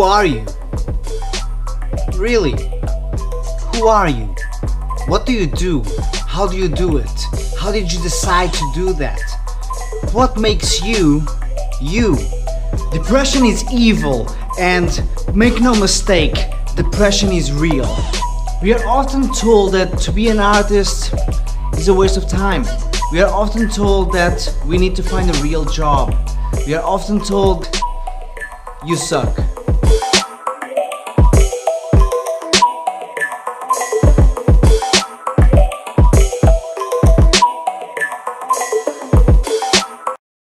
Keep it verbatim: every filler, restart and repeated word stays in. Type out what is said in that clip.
are you? Really? Who are you? What do you do? How do you do it? How did you decide to do that? What makes you, you? Depression is evil, and make no mistake, depression is real. We are often told that to be an artist is a waste of time. We are often told that we need to find a real job. We are often told, you suck.